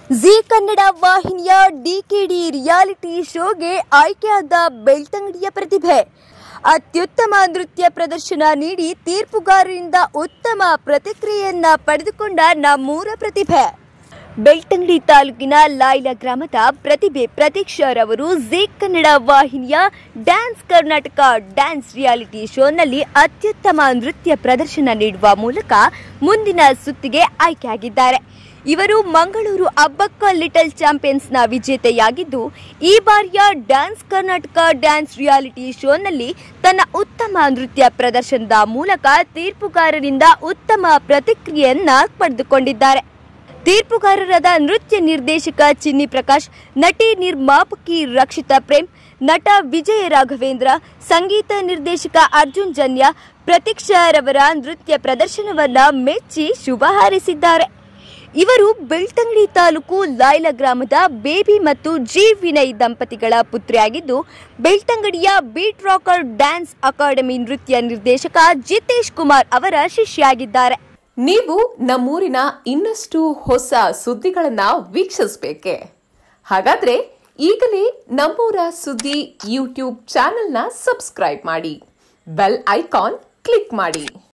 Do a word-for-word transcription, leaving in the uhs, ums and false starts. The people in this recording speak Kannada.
ಜಿ ಕನ್ನಡ ವಾಹಿನಿಯ ಡಿಕೆಡಿ ರಿಯಾಲಿಟಿ ಶೋಗೆ ಆಯ್ಕೆಯಾದ ಬೆಳ್ತಂಗಡಿಯ ಪ್ರತಿಭೆ ಅತ್ಯುತ್ತಮ ನೃತ್ಯ ಪ್ರದರ್ಶನ ನೀಡಿ ತೀರ್ಪುಗಾರರಿಂದ ಉತ್ತಮ ಪ್ರತಿಕ್ರಿಯೆಯನ್ನ ಪಡೆದುಕೊಂಡ ನಮ್ಮೂರ ಪ್ರತಿಭೆ. ಬೆಳ್ತಂಗಡಿ ತಾಲೂಕಿನ ಲಾಯ್ಲಾ ಗ್ರಾಮದ ಪ್ರತಿಭೆ ಪ್ರತೀಕ್ಷಾರವರು ಜಿ ಕನ್ನಡ ವಾಹಿನಿಯ ಡ್ಯಾನ್ಸ್ ಕರ್ನಾಟಕ ಡ್ಯಾನ್ಸ್ ರಿಯಾಲಿಟಿ ಶೋನಲ್ಲಿ ಅತ್ಯುತ್ತಮ ನೃತ್ಯ ಪ್ರದರ್ಶನ ನೀಡುವ ಮೂಲಕ ಮುಂದಿನ ಸುತ್ತಿಗೆ ಆಯ್ಕೆಯಾಗಿದ್ದಾರೆ. ಇವರು ಮಂಗಳೂರು ಅಬ್ಬಕ್ಕ ಲಿಟಲ್ ಚಾಂಪಿಯನ್ಸ್ನ ವಿಜೇತೆಯಾಗಿದ್ದು, ಈ ಬಾರಿಯ ಡ್ಯಾನ್ಸ್ ಕರ್ನಾಟಕ ಡ್ಯಾನ್ಸ್ ರಿಯಾಲಿಟಿ ಶೋನಲ್ಲಿ ತನ್ನ ಉತ್ತಮ ನೃತ್ಯ ಪ್ರದರ್ಶನದ ಮೂಲಕ ತೀರ್ಪುಗಾರರಿಂದ ಉತ್ತಮ ಪ್ರತಿಕ್ರಿಯೆಯನ್ನ ಪಡೆದುಕೊಂಡಿದ್ದಾರೆ. ತೀರ್ಪುಗಾರರಾದ ನೃತ್ಯ ನಿರ್ದೇಶಕ ಚಿನ್ನಿ ಪ್ರಕಾಶ್, ನಟಿ ನಿರ್ಮಾಪಕಿ ರಕ್ಷಿತಾ ಪ್ರೇಮ್, ನಟ ವಿಜಯ ರಾಘವೇಂದ್ರ, ಸಂಗೀತ ನಿರ್ದೇಶಕ ಅರ್ಜುನ್ ಜನ್ಯ ಪ್ರತೀಕ್ಷಾರವರ ನೃತ್ಯ ಪ್ರದರ್ಶನವನ್ನ ಮೆಚ್ಚಿ ಶುಭ ಹಾರೈಸಿದ್ದಾರೆ. ಇವರು ಬೆಳ್ತಂಗಡಿ ತಾಲೂಕು ಲಾಯ್ಲಾ ಗ್ರಾಮದ ಬೇಬಿ ಮತ್ತು ಜಿ ವಿನಯ್ ದಂಪತಿಗಳ ಪುತ್ರಿಯಾಗಿದ್ದು, ಬೆಳ್ತಂಗಡಿಯ ಬೀಟ್ ರಾಕರ್ ಡ್ಯಾನ್ಸ್ ಅಕಾಡೆಮಿ ನೃತ್ಯ ನಿರ್ದೇಶಕ ಜಿತೇಶ್ ಕುಮಾರ್ ಅವರ ಶಿಷ್ಯಾಗಿದ್ದಾರೆ. ನೀವು ನಮ್ಮೂರಿನ ಇನ್ನಷ್ಟು ಹೊಸ ಸುದ್ದಿಗಳನ್ನ ವೀಕ್ಷಿಸಬೇಕೆ? ಹಾಗಾದ್ರೆ ಈಗಲೇ ನಮ್ಮೂರ ಸುದ್ದಿ ಯೂಟ್ಯೂಬ್ ಚಾನೆಲ್ನ ಸಬ್ಸ್ಕ್ರೈಬ್ ಮಾಡಿ, ಬೆಲ್ ಐಕಾನ್ ಕ್ಲಿಕ್ ಮಾಡಿ.